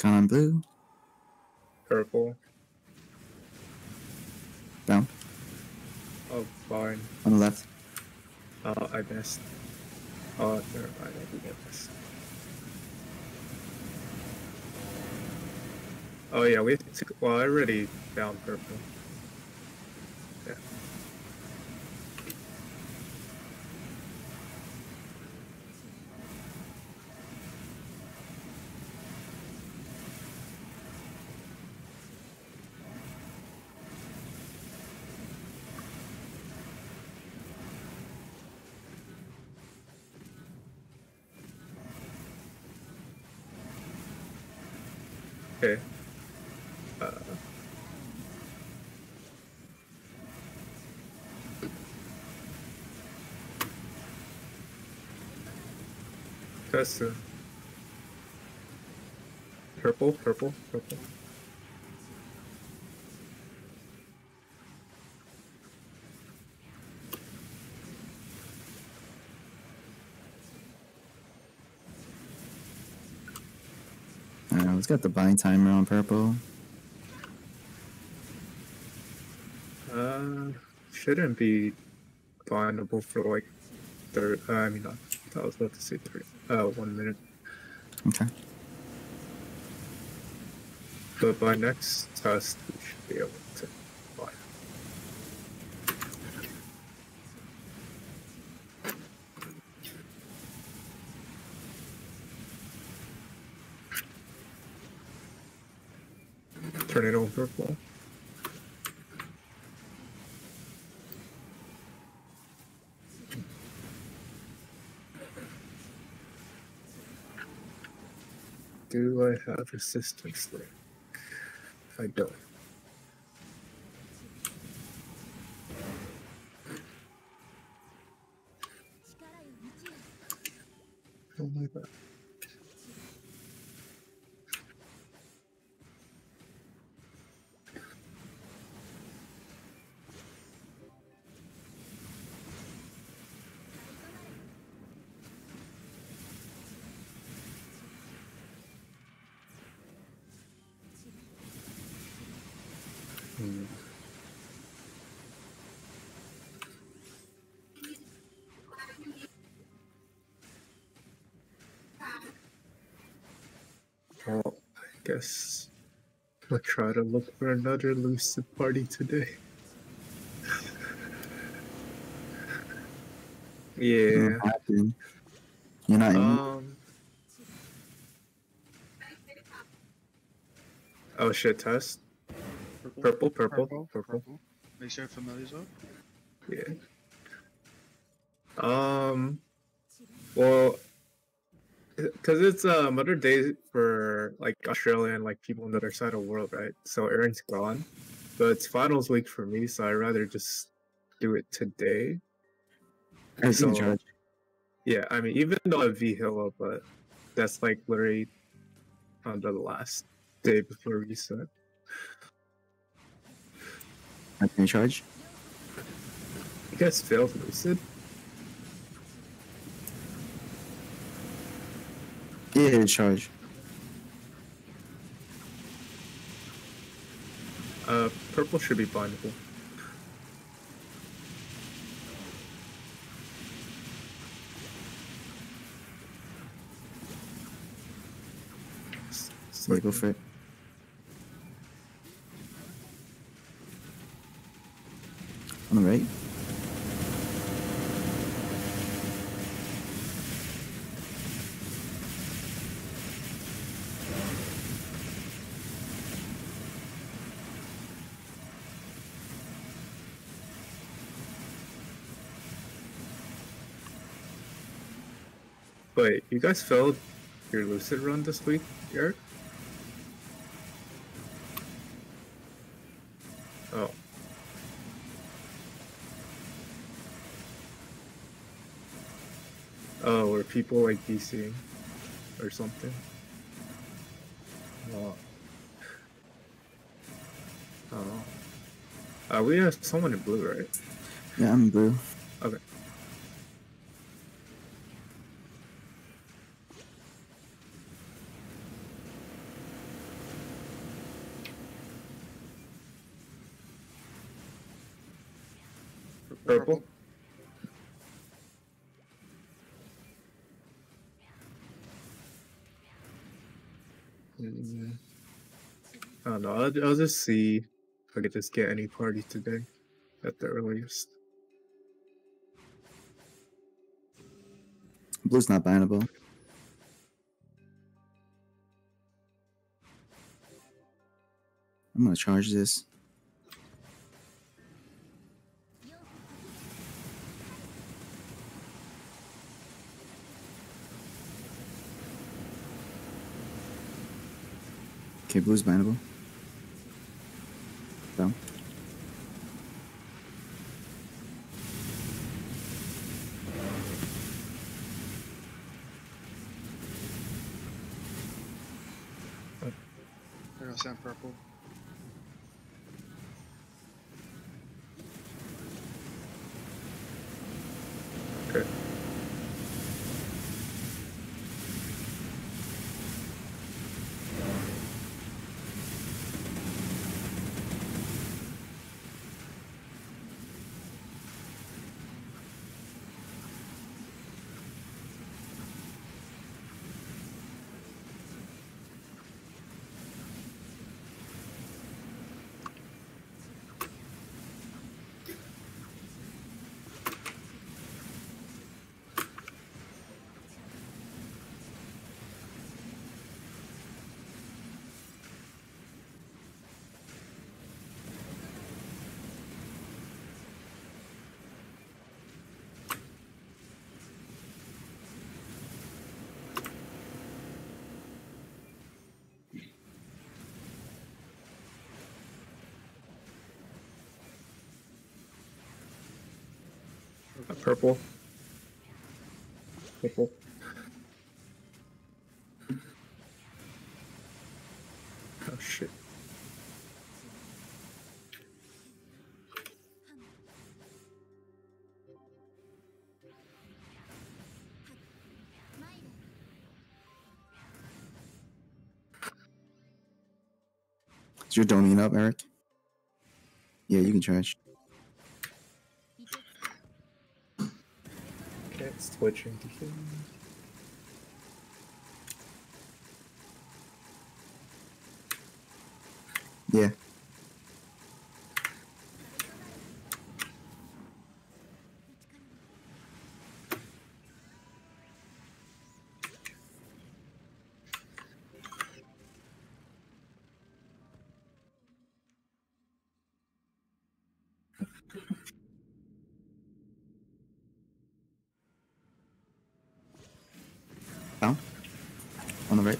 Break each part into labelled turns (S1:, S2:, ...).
S1: Count on blue.
S2: Purple.
S1: Down.
S2: Oh, fine.
S1: On the left.
S2: Oh, I missed. Oh, never mind. I didn't get this. Oh yeah, we took. Well, I already found purple. Yeah. Okay. That's the purple, purple, purple.
S1: Let's get the buying timer on purple.
S2: Shouldn't be findable for like third. I mean, not. I was about to say 1 minute.
S1: Okay.
S2: But by next test, we should be able to buy. Turn it on purple. Do I have resistance link? I don't. Oh my god. Well, I guess I'll try to look for another lucid party today. Yeah.
S1: You're not in.
S2: Oh shit, test. Purple.
S3: Make sure familiars up.
S2: Yeah. Well, because it's Mother Day for like Australia and like people on the other side of the world, right? So Aaron's gone, but it's finals week for me, so I'd rather just do it today.
S1: So,
S2: yeah, I mean, even though I have V Hilo, but that's like literally on the last day before reset.
S1: I can charge.
S2: You guys failed Lucid?
S1: Yeah, charge.
S2: Purple should be bindable.
S1: Yeah, go for it. On the right.
S2: Wait, you guys failed your Lucid run this week, Eric? Oh. Oh, were people like DCing or something? Oh. We have someone in blue, right?
S1: Yeah, I'm in blue.
S2: Okay. Purple. Mm, I don't know. I'll just see if I could just get any party today at the earliest.
S1: Blue's not bannable. I'm gonna charge this. Okay, blue's bannable. Down.
S3: I got sand purple.
S2: Okay. Purple. Purple. Oh shit.
S1: Is your domain up, Eric? Yeah, you can charge.
S2: Okay, switching to him.
S1: Yeah. Down. On the right.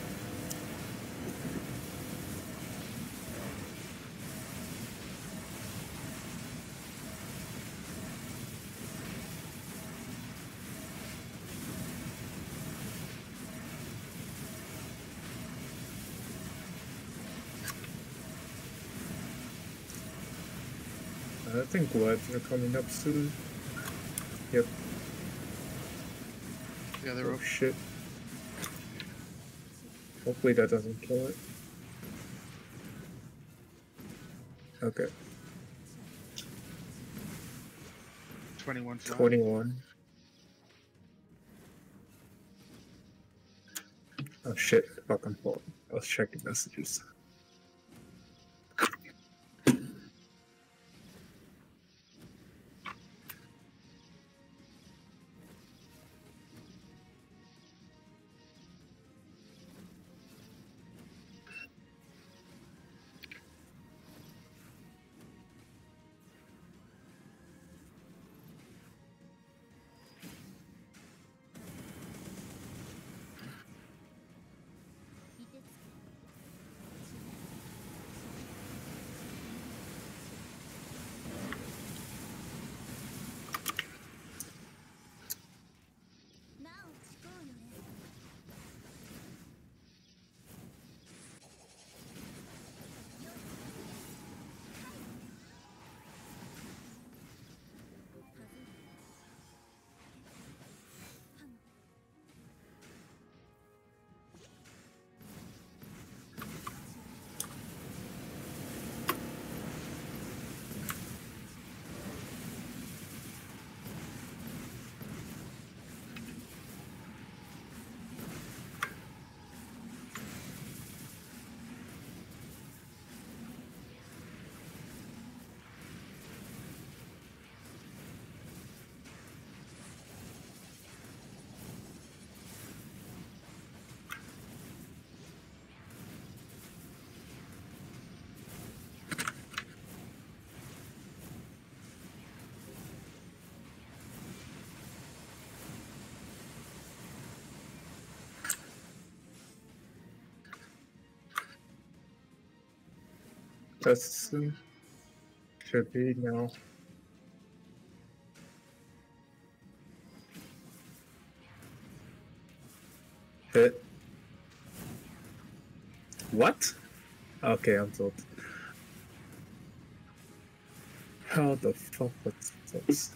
S2: I think webs are coming up soon. Yep.
S3: Yeah, they're
S2: Oh
S3: up.
S2: shit. Hopefully that doesn't kill it. Okay.
S3: 21 flat.
S2: 21. Oh shit. Fucking fault. I was checking messages. That's should be now. Hit. What? Okay, I'm told. How the fuck was this?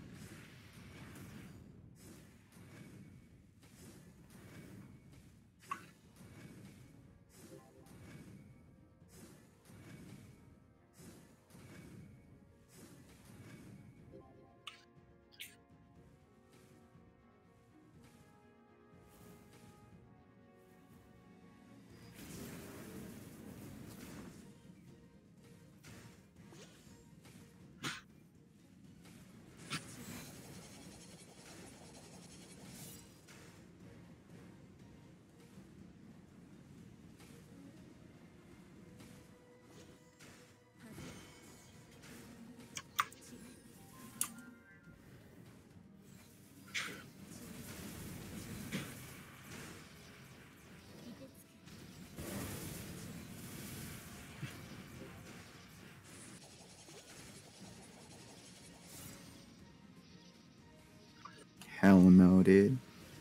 S1: Hell no, dude.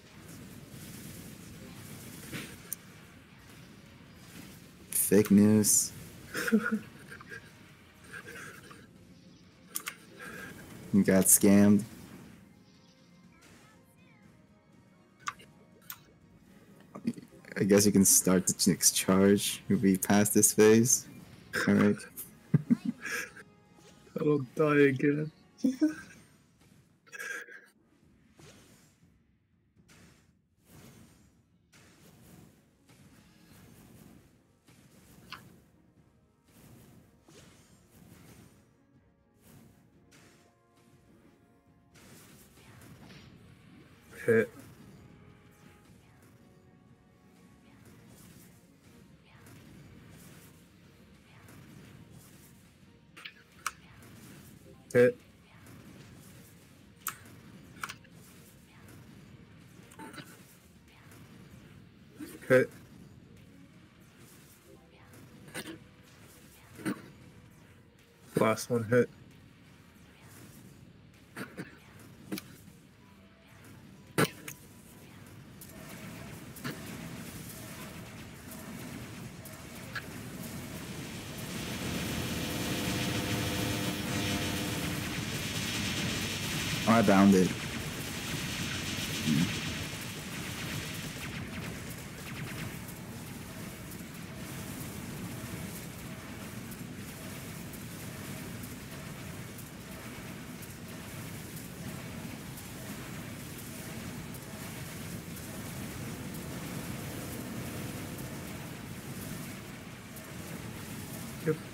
S1: Fake news. You got scammed. I guess you can start the next charge. You'll be past this phase. Alright.
S2: I don't die again. Hit. Hit. Hit. Last one hit.
S1: Oh, I bounded.
S2: Yep.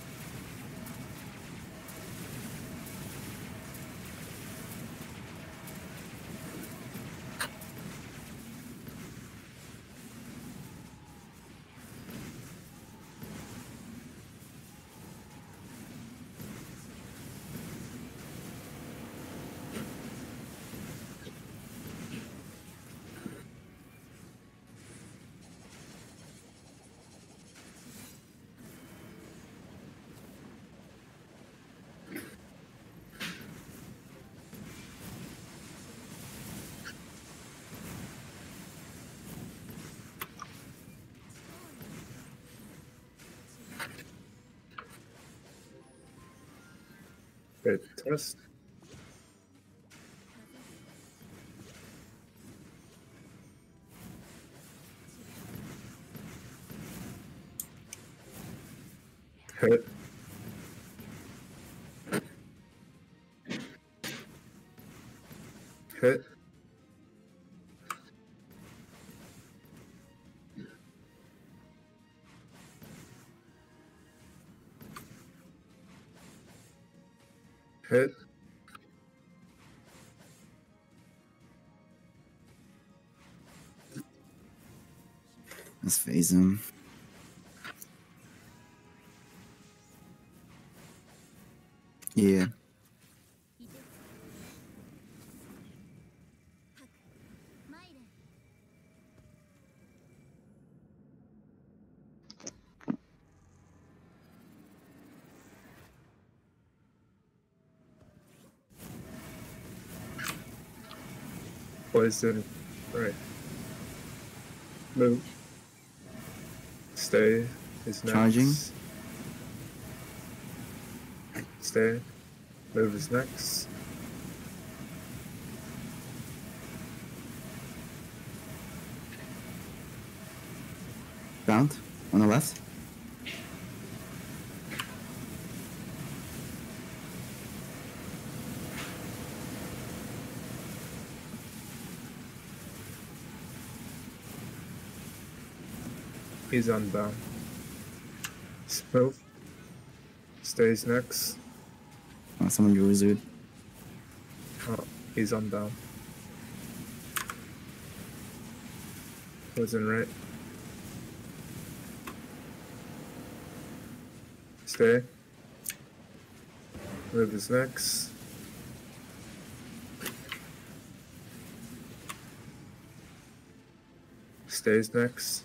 S2: Good test. Hit. Hit. Hit.
S1: Let's phase him. Yeah.
S2: Poison. Right. Move. Stay. Is next.
S1: Charging.
S2: Stay. Move is next.
S1: Bound on the left.
S2: He's unbound. Move. Stays next.
S1: Oh, someone drew a Zood.
S2: Oh, he's unbound. Poison right. Stay. Move is next. Stays next.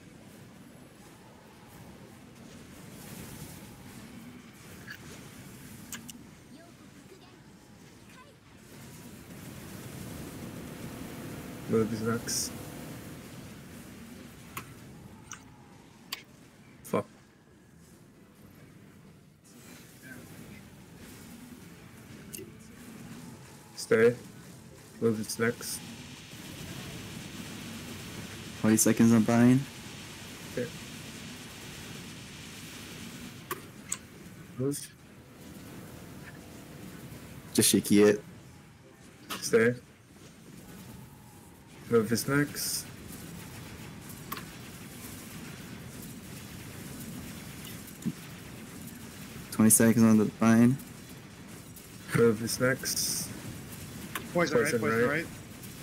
S2: Move is next. Fuck. Stay. Move is next.
S1: 20 seconds on bind.
S2: Okay. Move.
S1: Just shaky it.
S2: Stay. Move is next.
S1: Twenty seconds on the bind.
S2: Move is next.
S3: Poison right,
S2: Poison
S3: poison
S2: right.
S3: right.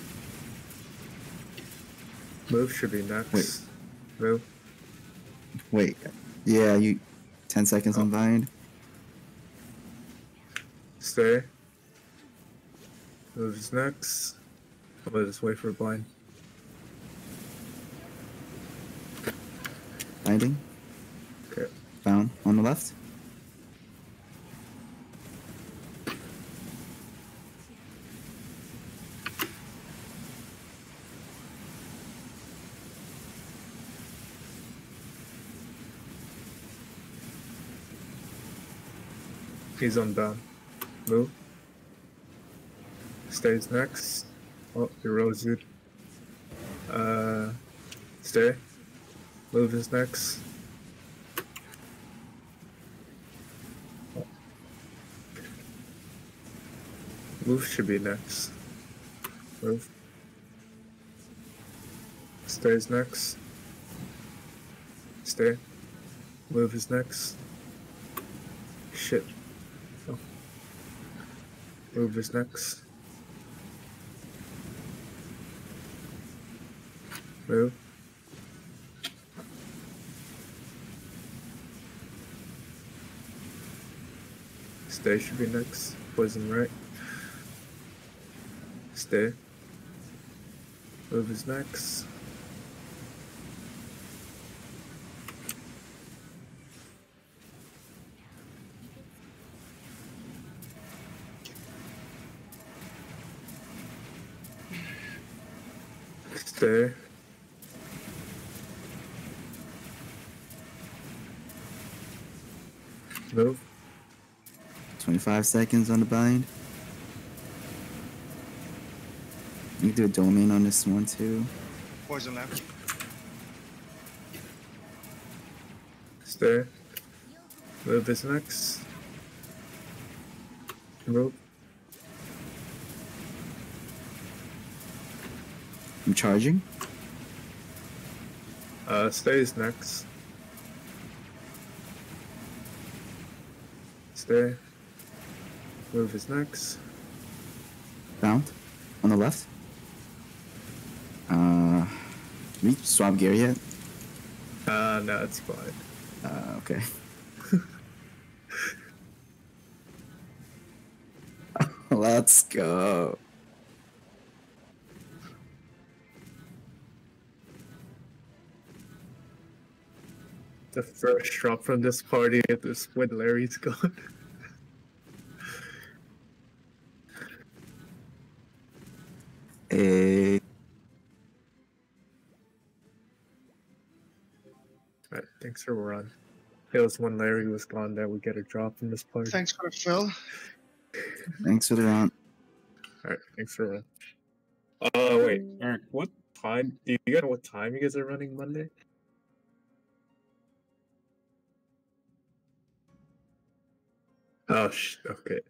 S2: Move should be next.
S1: Wait.
S2: Move.
S1: Wait. Yeah, you. 10 seconds on bind.
S2: Stay. Move is next. I'll just wait for blind.
S1: Binding.
S2: Okay.
S1: Bound on the left.
S2: He's unbound. Move. Stays next. Oh, he rose it. Stay. Move is next. Move should be next. Move. Stays next. Stay. Move is next. Shit. Oh. Move is next. Move. Stay should be next. Poison right. Stay. Move is next. Stay. Move.
S1: 25 seconds on the bind. You can do a domain on this one too.
S3: Poison left.
S2: Stay. Move is next. Move.
S1: I'm charging.
S2: Stays next. Stay. Move is next.
S1: Bound on the left. We swap gear yet?
S2: No, it's fine.
S1: Okay. Let's go.
S2: The first drop from this party is when Larry's gone.
S1: Hey.
S2: thanks for run. It was when Larry was gone that we get a drop from this party.
S3: Thanks for the fill.
S1: Thanks for the round.
S2: Alright, thanks for run. Wait, Eric, what time? Do you guys know what time you guys are running Monday? Oh, okay.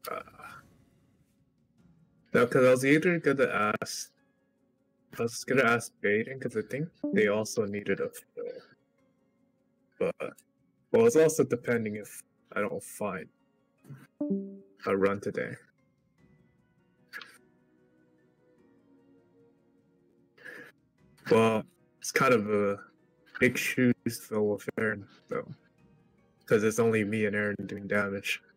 S2: No, because I was either gonna ask. I was gonna ask Baden because I think they also needed a fill. But well, it's also depending if I don't find a run today. Well, it's kind of a big shoes to fill with Aaron, though, because it's only me and Aaron doing damage.